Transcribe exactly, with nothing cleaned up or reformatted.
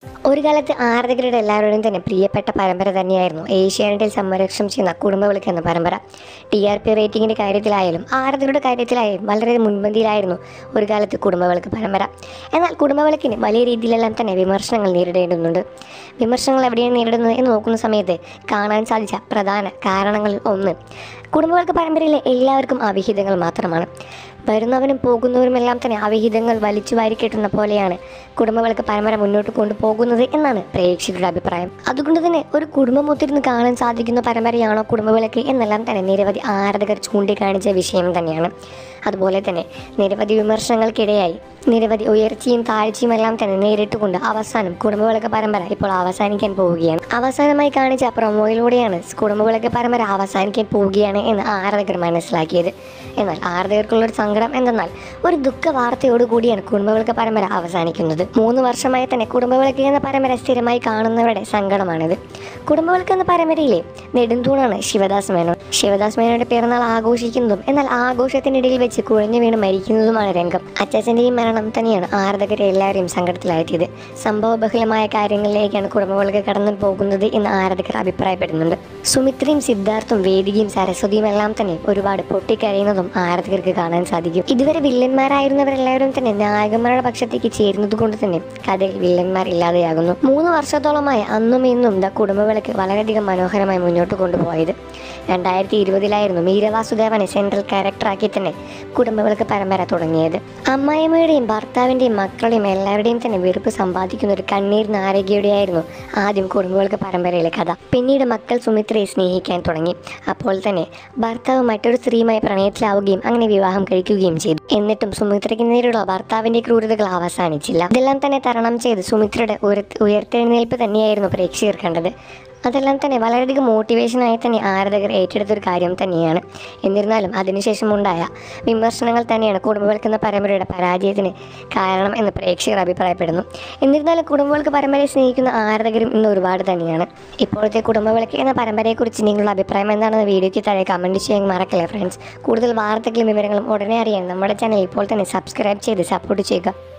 ഒരു കാലത്ത് ആരാധകരുടെ എല്ലാവരുടെയും തന്നെ പ്രിയപ്പെട്ട പരമ്പര തന്നെയായിരുന്നു ഏഷ്യാനെറ്റിൽ സംരക്ഷണം ചെയ്യുന്ന കുടുംബവിളക്ക് എന്ന പരമ്പര. ടി ആർ പി റേറ്റിംഗിൻ്റെ കാര്യത്തിലായാലും ആരാധകരുടെ കാര്യത്തിലായാലും വളരെ മുൻപന്തിയിലായിരുന്നു ഒരു കാലത്ത് കുടുംബവിളക്ക് പരമ്പര. എന്നാൽ കുടുംബവിളക്കിന് വലിയ രീതിയിലെല്ലാം തന്നെ വിമർശനങ്ങൾ നേരിടേണ്ടതുണ്ട്. വിമർശനങ്ങൾ എവിടെയാണ് നേരിടുന്നത് എന്ന് നോക്കുന്ന സമയത്ത് കാണാൻ സാധിച്ച പ്രധാന കാരണങ്ങളിൽ ഒന്ന് കുടുംബവിളക്ക് പരമ്പരയിലെ എല്ലാവർക്കും അവിഹിതങ്ങൾ മാത്രമാണ്. വരുന്നവനും പോകുന്നവരുമെല്ലാം തന്നെ അവിഹിതങ്ങൾ വലിച്ചു വാരിക്കെട്ടുന്ന പോലെയാണ് കുടുംബവിളക്ക് പരമ്പര മുന്നോട്ട് കൊണ്ടുപോകുന്നത് എന്നാണ് പ്രേക്ഷകരുടെ അഭിപ്രായം. അതുകൊണ്ട് തന്നെ ഒരു കുടുംബം ഒത്തിരുന്ന് കാണാൻ സാധിക്കുന്ന പരമ്പരയാണോ കുടുംബവിളക്ക് എന്നെല്ലാം തന്നെ നിരവധി ആരാധകർ ചൂണ്ടിക്കാണിച്ച വിഷയം തന്നെയാണ്. അതുപോലെ തന്നെ നിരവധി വിമർശനങ്ങൾക്കിടയായി നിരവധി ഉയർച്ചയും താഴ്ചയും എല്ലാം തന്നെ നേരിട്ടുകൊണ്ട് അവസാനം കുടുംബവിളക്ക് പരമ്പര ഇപ്പോൾ അവസാനിക്കാൻ പോവുകയാണ്. അവസാനമായി കാണിച്ച പ്രൊമോയിലൂടെയാണ് കുടുംബവിളക്ക് പരമ്പര അവസാനിക്കാൻ പോവുകയാണ് എന്ന് ആരാധകർ മനസ്സിലാക്കിയത്. എന്നാൽ ആരാധകർക്കുള്ളൊരു സങ്കടം എന്തെന്നാൽ ഒരു ദുഃഖ വാർത്തയോടുകൂടിയാണ് കുടുംബവിളക്ക് പരമ്പര അവസാനിക്കുന്നത്. മൂന്ന് വർഷമായി തന്നെ കുടുംബവിളക്ക് എന്ന പരമ്പര സ്ഥിരമായി കാണുന്നവരുടെ സങ്കടമാണിത്. കുടുംബവിളക്ക് എന്ന പരമ്പരയിലെ നെടുന്തൂണാണ് ശിവദാസ് മേനോൻ. ശിവദാസ് മേനോന്റെ പിറന്നാൾ ആഘോഷിക്കുന്നതും എന്നാൽ ആഘോഷത്തിനിടയിൽ വെച്ച് കുഴഞ്ഞു വീണ് മരിക്കുന്നതുമാണ് രംഗം. അച്ചാച്ചൻ്റെയും മരണം തന്നെയാണ് ആരാധകരെ എല്ലാവരെയും സങ്കടത്തിലാക്കിയത്. സംഭവബഹുലമായ കാര്യങ്ങളിലേക്കാണ് കുടുംബവിളക്ക് കടന്നു പോകുന്നത് എന്ന് ആരാധകർ അഭിപ്രായപ്പെടുന്നുണ്ട്. സുമിത്രയും സിദ്ധാർത്ഥും വേദികയും സരസ്വതിയും എല്ലാം തന്നെ ഒരുപാട് പൊട്ടിക്കരയുന്നതും ആരാധകർക്ക് കാണാൻ സാധിക്കും. ഇതുവരെ വില്ലന്മാരായിരുന്നവരെല്ലാവരും തന്നെ നായകന്മാരുടെ പക്ഷത്തേക്ക് ചേരുന്നത് കൊണ്ട് തന്നെ കഥയിൽ വില്ലന്മാർ ഇല്ലാതെയാകുന്നു. മൂന്ന് വർഷത്തോളമായി അന്നും ഇന്നും ദ കുടുംബവിളക്ക് വളരെയധികം മനോഹരമായി മുന്നോട്ട് കൊണ്ടുപോയത്. രണ്ടായിരത്തി ഇരുപതിലായിരുന്നു മീര വാസുദേവനെ സെൻട്രൽ ക്യാരക്ടറാക്കി തന്നെ കുടുംബവിളക്ക് പരമ്പര തുടങ്ങിയത്. അമ്മായിയമ്മയുടെയും ഭർത്താവിൻ്റെയും മക്കളുടെയും എല്ലാവരുടെയും തന്നെ വെറുപ്പ് സമ്പാദിക്കുന്ന ഒരു കണ്ണീർ നാരകയുടെയായിരുന്നു ആദ്യം കുടുംബവിളക്ക് പരമ്പരയിലെ കഥ. പിന്നീട് മക്കൾ സുമിത്രയെ സ്നേഹിക്കാൻ തുടങ്ങി. അപ്പോൾ തന്നെ ഭർത്താവ് മറ്റൊരു സ്ത്രീയുമായി പ്രണയത്തിലാവുകയും അങ്ങനെ വിവാഹം കഴിക്കുകയും ചെയ്തു. എന്നിട്ടും സുമിത്രയ്ക്ക് നേരിടുള്ള ഭർത്താവിൻ്റെ ക്രൂരതകൾ അവസാനിച്ചില്ല. ഇതെല്ലാം തന്നെ തരണം ചെയ്ത് സുമിത്രയുടെ ഉയർത്തെഴുന്നേൽപ്പ് തന്നെയായിരുന്നു പ്രേക്ഷകർ കണ്ടത്. അതെല്ലാം തന്നെ വളരെയധികം മോട്ടിവേഷനായി തന്നെ ആരാധകർ ഏറ്റെടുത്തൊരു കാര്യം തന്നെയാണ്. എന്നിരുന്നാലും അതിനുശേഷം ഉണ്ടായ വിമർശനങ്ങൾ തന്നെയാണ് കുടുംബവിളക്ക് എന്ന പരമ്പരയുടെ പരാജയത്തിന് കാരണം എന്ന് പ്രേക്ഷകർ അഭിപ്രായപ്പെടുന്നു. എന്നിരുന്നാലും കുടുംബവിളക്ക് പരമ്പരയെ സ്നേഹിക്കുന്ന ആരാധകരും ഇന്ന് ഒരുപാട് തന്നെയാണ്. ഇപ്പോഴത്തെ കുടുംബവിളക്ക് എന്ന പരമ്പരയെക്കുറിച്ച് നിങ്ങളുടെ അഭിപ്രായം എന്താണെന്ന് വീഡിയോയ്ക്ക് താഴെ കമൻറ്റ് ചെയ്യാൻ മറക്കല്ലേ ഫ്രണ്ട്സ്. കൂടുതൽ വാർത്തകളും വിവരങ്ങളും ഉടനെ അറിയാൻ നമ്മുടെ ചാനൽ ഇപ്പോൾ തന്നെ സബ്സ്ക്രൈബ് ചെയ്ത് സപ്പോർട്ട് ചെയ്യുക.